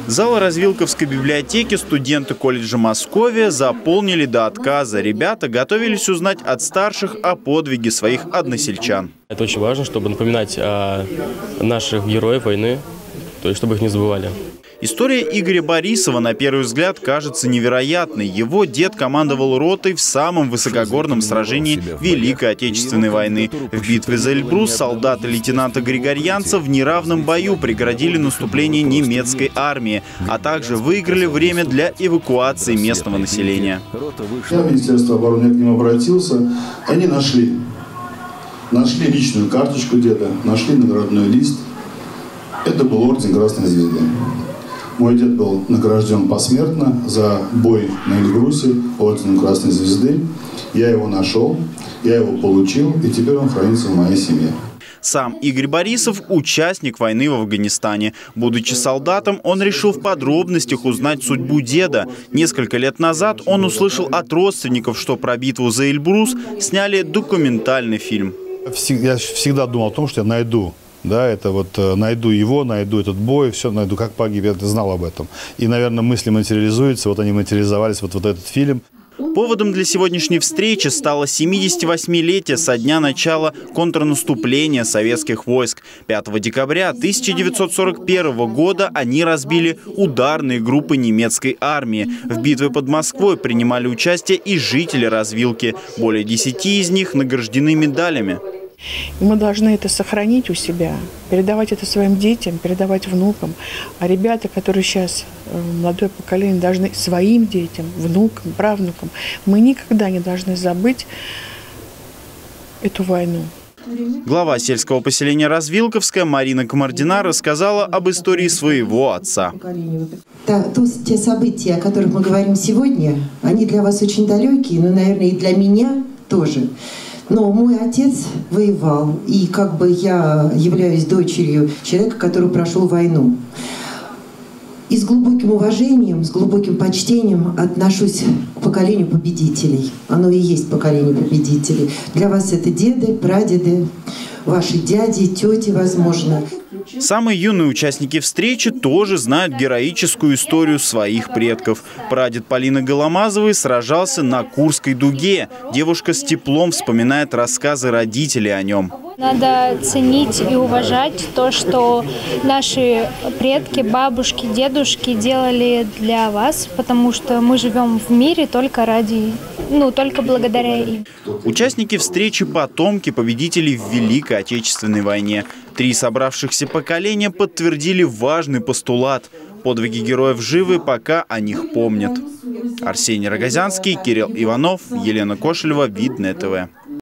Зал Развилковской библиотеки студенты колледжа Московия заполнили до отказа. Ребята готовились узнать от старших о подвиге своих односельчан. Это очень важно, чтобы напоминать о наших героях войны, то есть чтобы их не забывали. История Игоря Борисова на первый взгляд кажется невероятной. Его дед командовал ротой в самом высокогорном сражении Великой Отечественной войны. В битве за Эльбрус солдаты лейтенанта Григорьянца в неравном бою преградили наступление немецкой армии, а также выиграли время для эвакуации местного населения. Министерство обороны к ним обратился, они нашли личную карточку деда, нашли наградной лист. Это был орден Красной Звезды. Мой дед был награжден посмертно за бой на Эльбрусе орденом Красной Звезды. Я его нашел, я его получил, и теперь он хранится в моей семье. Сам Игорь Борисов – участник войны в Афганистане. Будучи солдатом, он решил в подробностях узнать судьбу деда. Несколько лет назад он услышал от родственников, что про битву за Эльбрус сняли документальный фильм. Я всегда думал о том, что я найду. Да, это вот найду его, найду этот бой, все найду, как погиб, я знал об этом. И, наверное, мысли материализуются, вот они материализовались, вот этот фильм. Поводом для сегодняшней встречи стало 78-летие со дня начала контрнаступления советских войск. 5 декабря 1941 года они разбили ударные группы немецкой армии. В битве под Москвой принимали участие и жители Развилки. Более 10 из них награждены медалями. Мы должны это сохранить у себя, передавать это своим детям, передавать внукам. А ребята, которые сейчас, молодое поколение, должны своим детям, внукам, правнукам, мы никогда не должны забыть эту войну. Глава сельского поселения Развилковская Марина Комардина рассказала об истории своего отца. Те события, о которых мы говорим сегодня, они для вас очень далекие, но, наверное, и для меня тоже. Но мой отец воевал, и как бы я являюсь дочерью человека, который прошел войну. И с глубоким уважением, с глубоким почтением отношусь к поколению победителей. Оно и есть поколение победителей. Для вас это деды, прадеды, ваши дяди, тети, возможно. Самые юные участники встречи тоже знают героическую историю своих предков. Прадед Полины Голомазовой сражался на Курской дуге. Девушка с теплом вспоминает рассказы родителей о нем. Надо ценить и уважать то, что наши предки, бабушки, дедушки делали для вас, потому что мы живем в мире только только благодаря им. Участники встречи – потомки победителей в Великой Отечественной войне. 3 собравшихся поколения подтвердили важный постулат – подвиги героев живы, пока о них помнят. Арсений Рогозянский, Кирилл Иванов, Елена Кошелева, Видное ТВ.